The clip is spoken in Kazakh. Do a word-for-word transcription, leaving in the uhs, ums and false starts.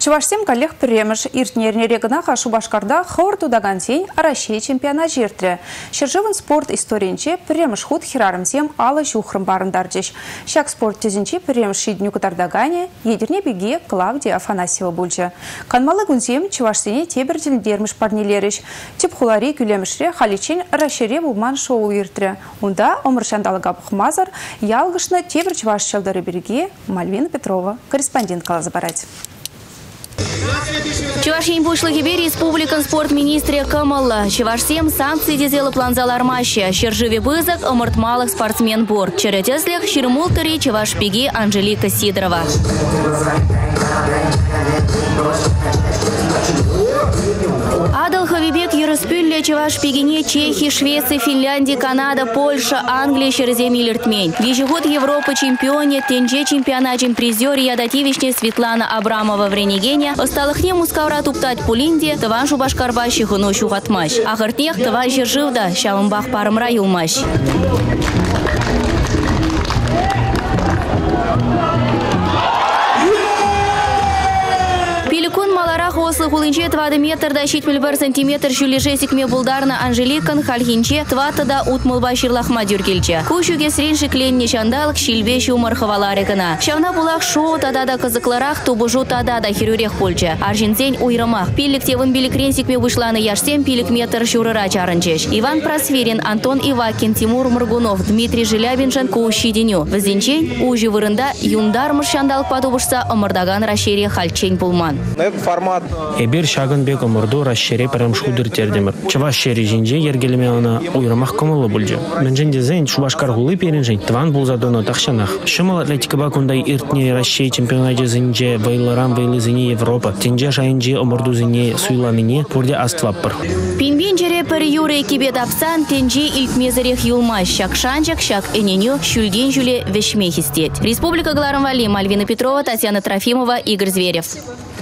Чувашсем коллег премеш иртнерне регнаха Шубашкарда хор тудаган сень Россия чемпионат жертре. Шерживан спорт историнче премеш худ хирарымсем ала жухрым барындарджеш. Шак спорт тезинче премеш шидню катардагане едерне беге Клавдия Афанасьева бульча. Канмалы гунзем Чувашсене теберден дермеш парнилереш. Типхулари күлемешре халичен расшире булман шоу иртре. Унда омыршандалыга бухмазар ялгышны тебер Чуваш челдары береге Мальвина Петрова, корреспондент Калазабарать. Чувашин бушлыгибе республикан спорт министре Камалла. Чувашсем санкции дезела планзал армаща. Шерживе бызак омыртмалых спортсмен бор. Черетеслех ширмултари Чувашпиги Анжелика Сидорова. Адал Хавибек Юроспюлле Чувашпигине Чехии, Швеции, Финляндии, Канада, Польша, Англия, Шерземиль Иртмень. Вижегод Европы чемпионе, Тенже чемпионатен призер Ядативичне Светлана Абрамова в Ренегене. Осталых не мускавра туптать Пулинде, Таван Шубашкарбащи хунощу хатмащ. А хартнех Таван Жерживда, Шавамбах парам раюлмащ. Пеликун маларах ослы хулинче твады метр да щитмель бар сантиметр шулежесик ме булдарна Анжеликан хальхинче твата да утмылба ширлахма дюргельче. Кушуге сренши кленне шандалк шилбеши умар хаваларикана. Шавна булах шо тада да казакларах тубужу тада да хирюрех пульче. Аржинцень уйрамах. Пилик тевын биликренсик ме вышланы яшсем пилик метр шурыра чарынчеш. Иван Просверин, Антон Ивакин, Тимур Мургунов, Дмитрий Желябиншин кушиденю. Взденчень ужи вырында юндармыш шандалк падубышса омырдаган расшире хальчень пулман. Формат. Эбир шагын бек омырду расшире парамшудыр тердемір. Чуваш шережинже ергелеме она уйрамах комылы бульджа. Менжен дезен Шубашкар гулы перенжен тван булзадоно тахшанах. Шымал атлетика бакундай иртне Россия чемпионате зинже вайларам вайлы зине Европа. Тенже шайынже омырду зине суйланыне пурде астваппыр. Пинбинжере пер юре кибе дапсан тенже илтмезерех юлмаш. Шак шанчак, шак эненю, шульден жюле вешмехистет. Республика Гларамвали, Мальвина Петрова, Татьяна Трофимова, Игорь Зверев.